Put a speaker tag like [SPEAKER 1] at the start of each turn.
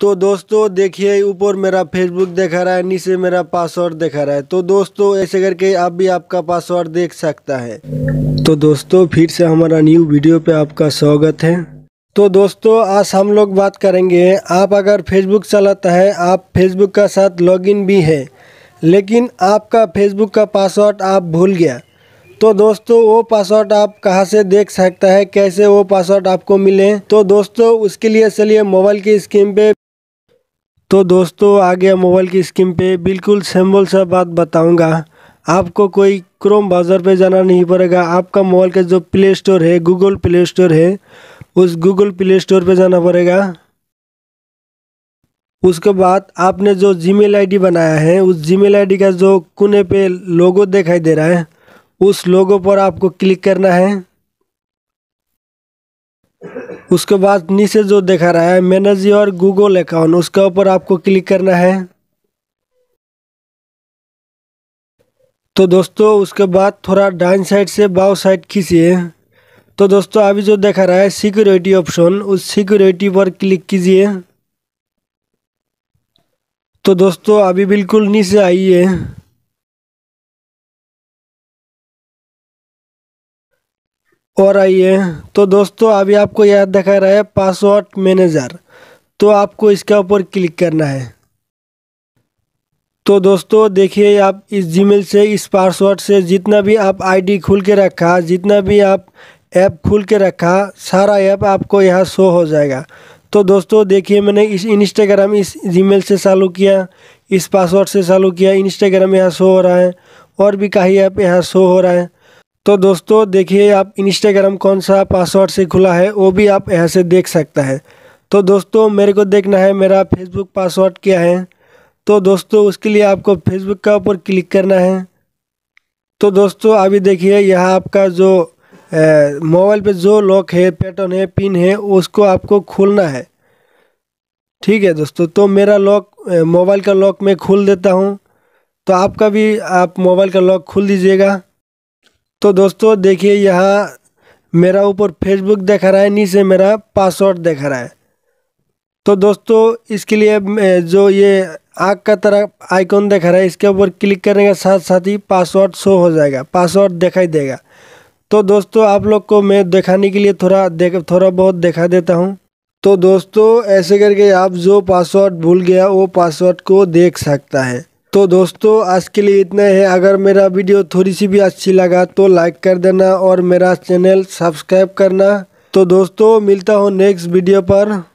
[SPEAKER 1] तो दोस्तों देखिए, ऊपर मेरा फेसबुक दिखा रहा है, नीचे मेरा पासवर्ड दिखा रहा है। तो दोस्तों ऐसे करके आप भी आपका पासवर्ड देख सकता है। तो दोस्तों फिर से हमारा न्यू वीडियो पे आपका स्वागत है। तो दोस्तों आज हम लोग बात करेंगे, आप अगर फेसबुक चलाता है, आप फेसबुक का साथ लॉगिन भी है, लेकिन आपका फेसबुक का पासवर्ड आप भूल गया। तो दोस्तों वो पासवर्ड आप कहां से देख सकता है, कैसे वो पासवर्ड आपको मिले। तो दोस्तों उसके लिए चलिए मोबाइल की स्क्रीन पे। तो दोस्तों आ गया मोबाइल की स्क्रीन पे, बिल्कुल सिंपल सा बात बताऊंगा। आपको कोई क्रोम ब्राउज़र पे जाना नहीं पड़ेगा। आपका मोबाइल का जो प्ले स्टोर है, गूगल प्ले स्टोर है, उस गूगल प्ले स्टोर पे जाना पड़ेगा। उसके बाद आपने जो जीमेल आईडी बनाया है, उस जीमेल आईडी का जो कोने पे लोगो दिखाई दे रहा है, उस लोगो पर आपको क्लिक करना है। उसके बाद नीचे जो दिखा रहा है मैनेज योर गूगल अकाउंट, उसके ऊपर आपको क्लिक करना है। तो दोस्तों उसके बाद थोड़ा डाउन साइड से बाव साइड खींचिए। तो दोस्तों अभी जो दिखा रहा है सिक्योरिटी ऑप्शन, उस सिक्योरिटी पर क्लिक कीजिए। तो दोस्तों अभी बिल्कुल नीचे आइए और आइए। तो दोस्तों अभी आपको याद दिखा रहा है पासवर्ड मैनेजर, तो आपको इसके ऊपर क्लिक करना है। तो दोस्तों देखिए, आप इस जीमेल से, इस पासवर्ड से जितना भी आप आईडी खुल के रखा, जितना भी आप ऐप खुल के रखा, सारा ऐप आपको यहाँ शो हो जाएगा। तो दोस्तों देखिए, मैंने इस इंस्टाग्राम इस जीमेल से चालू किया, इस पासवर्ड से चालू किया, इंस्टाग्राम यहाँ शो हो रहा है, और भी कई ऐप यहाँ शो हो रहा है। तो दोस्तों देखिए, आप इंस्टाग्राम कौन सा पासवर्ड से खुला है वो भी आप यहाँ से देख सकता है। तो दोस्तों मेरे को देखना है मेरा फेसबुक पासवर्ड क्या है। तो दोस्तों उसके लिए आपको फेसबुक का ऊपर क्लिक करना है। तो दोस्तों अभी देखिए, यहाँ आपका जो मोबाइल पे जो लॉक है, पैटर्न है, पिन है, उसको आपको खोलना है। ठीक है दोस्तों, तो मेरा लॉक, मोबाइल का लॉक मैं खोल देता हूँ। तो आपका भी आप मोबाइल का लॉक खोल दीजिएगा। तो दोस्तों देखिए, यहाँ मेरा ऊपर फेसबुक दिखा रहा है, नीचे मेरा पासवर्ड दिखा रहा है। तो दोस्तों इसके लिए जो ये आग का तरह आइकॉन दिखा रहा है, इसके ऊपर क्लिक करने के साथ साथ ही पासवर्ड शो हो जाएगा, पासवर्ड दिखाई देगा। तो दोस्तों आप लोग को मैं दिखाने के लिए थोड़ा बहुत दिखा देता हूँ। तो दोस्तों ऐसे करके आप जो पासवर्ड भूल गया वो पासवर्ड को देख सकता है। तो दोस्तों आज के लिए इतना है। अगर मेरा वीडियो थोड़ी सी भी अच्छी लगा तो लाइक कर देना और मेरा चैनल सब्सक्राइब करना। तो दोस्तों मिलता हूँ नेक्स्ट वीडियो पर।